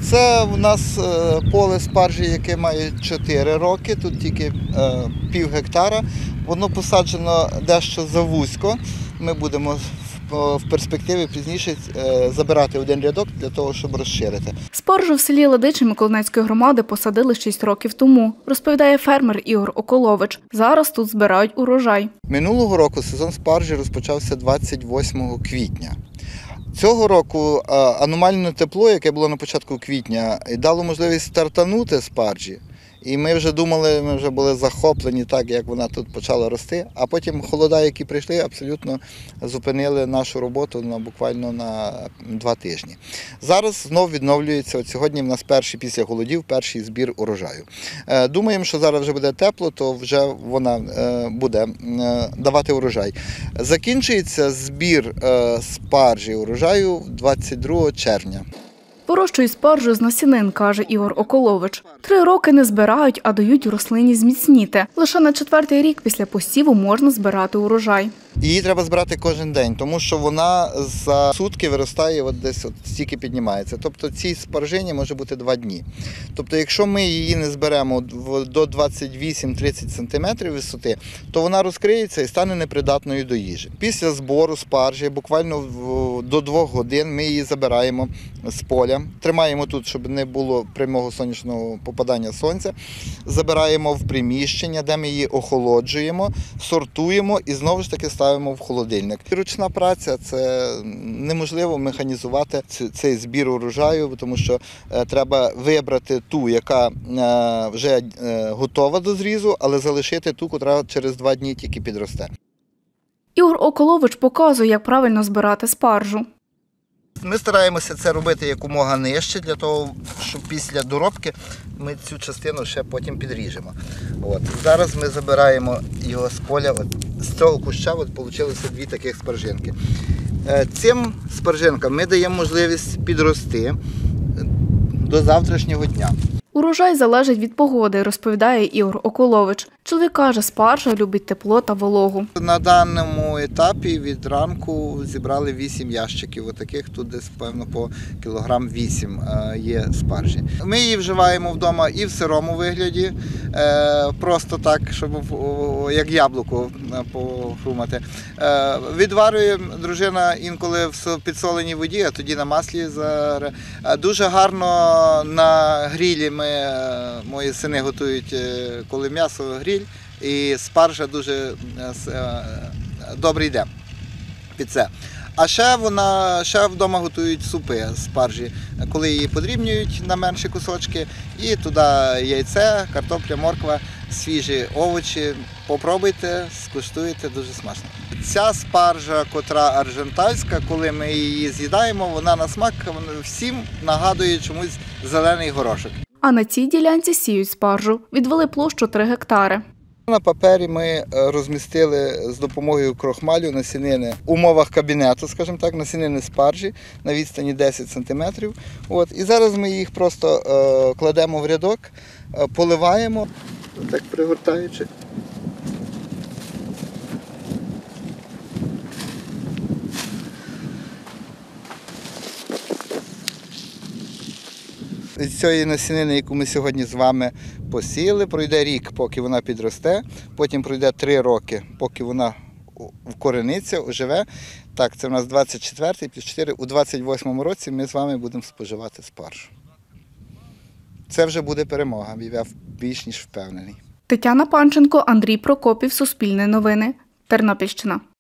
Це у нас поле спаржі, яке має 4 роки, тут тільки пів гектара. Воно посаджено дещо завузько. Ми будемо в перспективі пізніше забирати один рядок для того, щоб розширити. Спаржу в селі Ладичі Миколинецької громади посадили 6 років тому, розповідає фермер Ігор Околович. Зараз тут збирають урожай. Минулого року сезон спаржі розпочався 28 квітня. Цього року аномальне тепло, яке було на початку квітня, дало можливість стартанути спаржі. І ми вже думали, ми вже були захоплені так, як вона тут почала рости, а потім холода, які прийшли, абсолютно зупинили нашу роботу буквально на 2 тижні. Зараз знов відновлюється, от сьогодні в нас після холодів перший збір урожаю. Думаємо, що зараз вже буде тепло, то вже вона буде давати урожай. Закінчується збір спаржі урожаю 22 червня. Вирощують спаржу з насінин, каже Ігор Околович. 3 роки не збирають, а дають рослині зміцніти. Лише на 4-й рік після посіву можна збирати урожай. Її треба збирати кожен день, тому що вона за сутки виростає, десь стільки піднімається. Тобто цій спаржині може бути 2 дні. Тобто якщо ми її не зберемо до 28-30 см висоти, то вона розкриється і стане непридатною до їжі. Після збору спаржі, буквально до 2 годин, ми її забираємо з поля, тримаємо тут, щоб не було прямого сонячного попадання сонця, забираємо в приміщення, де ми її охолоджуємо, сортуємо і знову ж таки ставимо в холодильник. Ручна праця – це неможливо механізувати цей збір урожаю, тому що треба вибрати ту, яка вже готова до зрізу, але залишити ту, яка через 2 дні тільки підросте. Ігор Околович показує, як правильно збирати спаржу. Ми стараємося це робити якомога нижче, для того, щоб після доробки ми цю частину ще потім підріжемо. Зараз ми забираємо його з поля. З цього куща вийшли 2 таких спаржинки. Цим спаржинкам ми даємо можливість підрости до завтрашнього дня. Урожай залежить від погоди, розповідає Ігор Околович. Чоловік каже, спаржа любить тепло та вологу. На даному етапі від ранку зібрали 8 ящиків. Отаких тут десь, певно, по кілограм 8 є спаржі. Ми її вживаємо вдома і в сирому вигляді, просто так, щоб як яблуко похрумати. Відварює дружина інколи в підсоленій воді, а тоді на маслі. Дуже гарно на грілі мої сини готують, коли м'ясо гріль, і спаржа дуже добре йде під це. А ще вдома готують супи з спаржі, коли її подрібнюють на менші кусочки, і туди яйце, картопля, морква, свіжі овочі. Попробуйте, скуштуйте, дуже смачно. Ця спаржа, котра аржентальська, коли ми її з'їдаємо, вона на смак всім нагадує чомусь зелений горошок. А на цій ділянці сіють спаржу. Відвели площу 3 гектари. На папері ми розмістили з допомогою крохмалю насінини в умовах кабінету, скажімо так, насінини спаржі на відстані 10 см. І зараз ми їх просто кладемо в рядок, поливаємо, так пригортаючи. З цієї насінини, яку ми сьогодні з вами посіяли, пройде рік, поки вона підросте, потім пройде 3 роки, поки вона вкорениться, оживе. Так, це у нас 24-й плюс 4. У 28-му році ми з вами будемо споживати спаржу. Це вже буде перемога, я більш ніж впевнений. Тетяна Панченко, Андрій Прокопів, Суспільне новини, Тернопільщина.